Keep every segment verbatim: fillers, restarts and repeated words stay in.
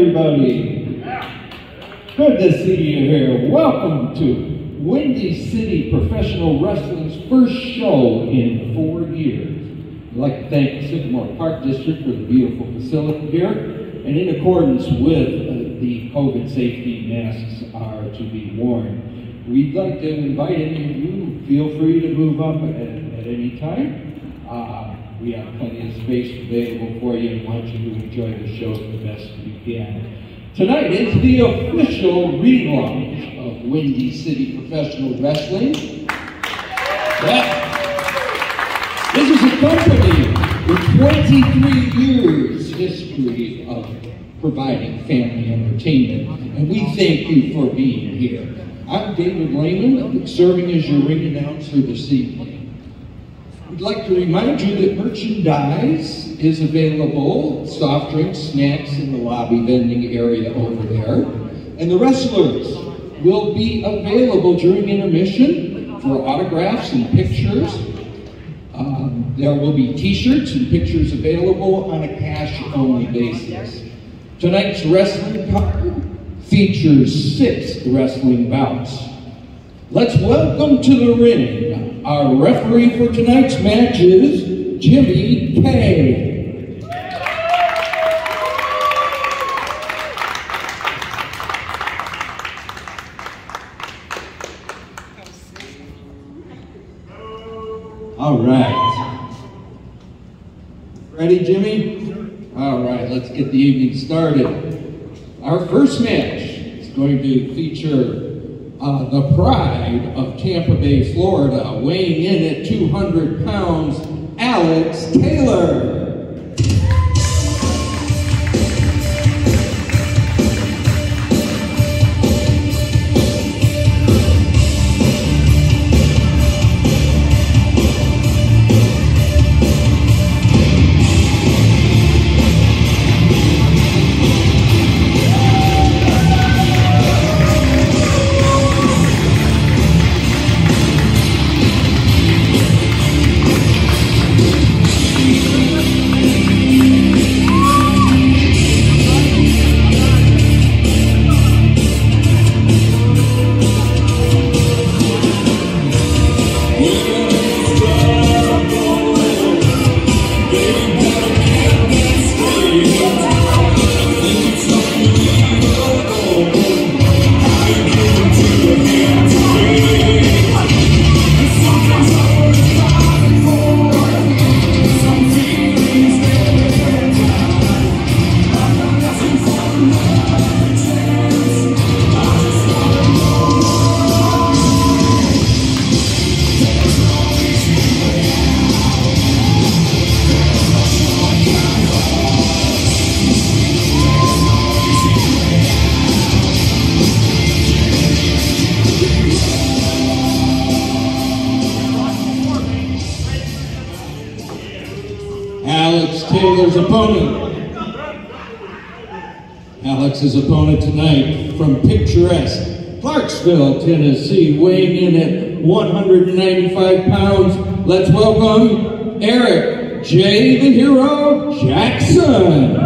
everybody. Good to see you here. Welcome to Windy City Professional Wrestling's first show in four years. I'd like to thank the Sycamore Park District for the beautiful facility here. And in accordance with uh, the COVID safety, masks are to be worn. We'd like to invite any of you, feel free to move up at, at any time. Uh, we have plenty of space available for you and want you to enjoy the show the best you can. Tonight is the official relaunch of Windy City Professional Wrestling. Yeah. This is a company with twenty-three years history of providing family entertainment, and we thank you for being here. I'm David Lehman, serving as your ring announcer this evening. We'd like to remind you that merchandise is available, soft drinks, snacks in the lobby vending area over there. And the wrestlers will be available during intermission for autographs and pictures. Um, there will be t-shirts and pictures available on a cash-only basis. Tonight's wrestling card features six wrestling bouts. Let's welcome to the ring. Our referee for tonight's match is Jimmy K. All right. Ready, Jimmy? All right, let's get the evening started. Our first match is going to feature Uh, the pride of Tampa Bay, Florida, weighing in at two hundred pounds, Alex Taylor. Alex Taylor's opponent. Alex's opponent tonight from picturesque Clarksville, Tennessee, weighing in at one hundred ninety-five pounds. Let's welcome Eric J. the Hero Jackson.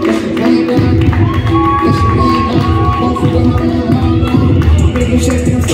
Shake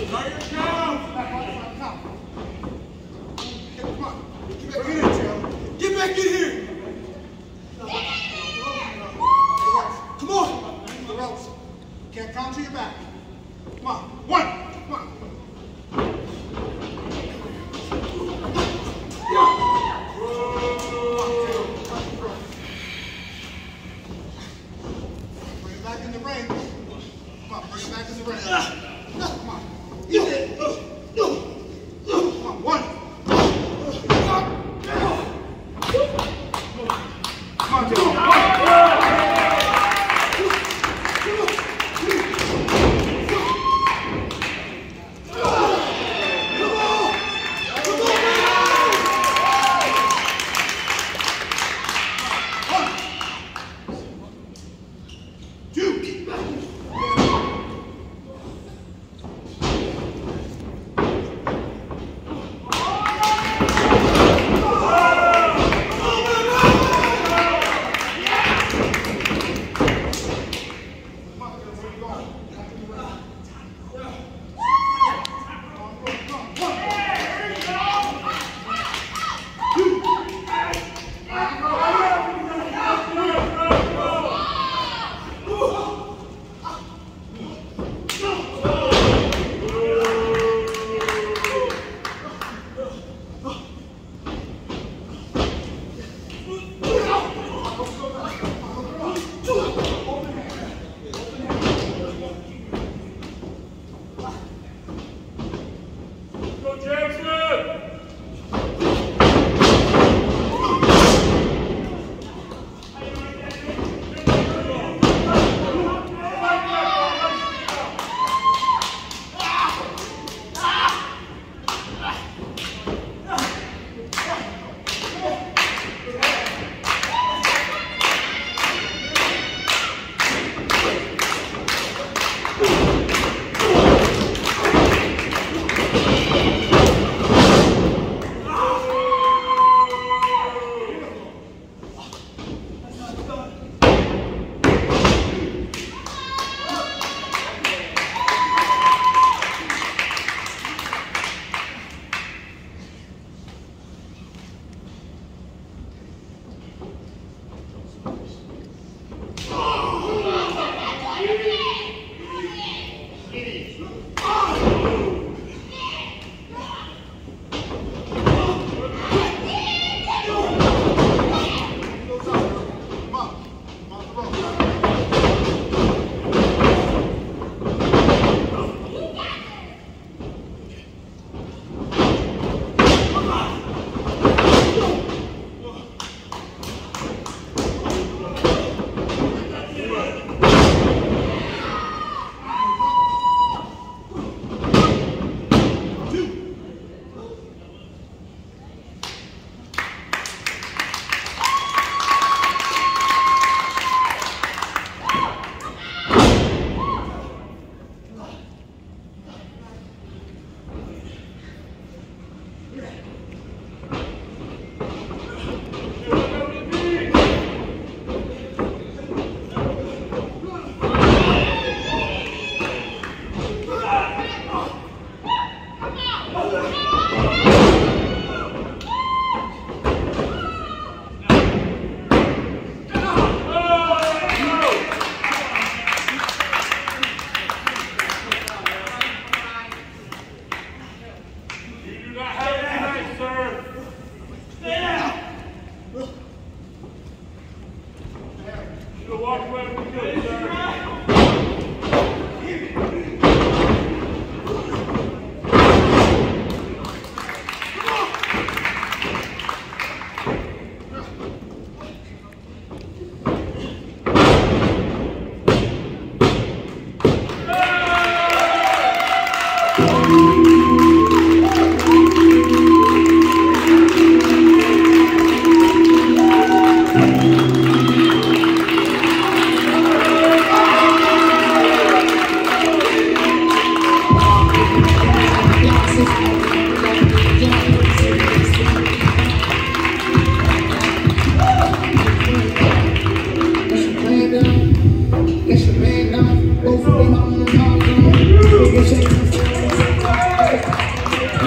It's the man now, both of them on the top.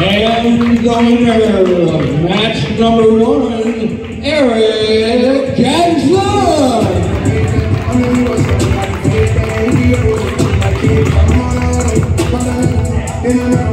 And the winner of match number one, Eric Jackson.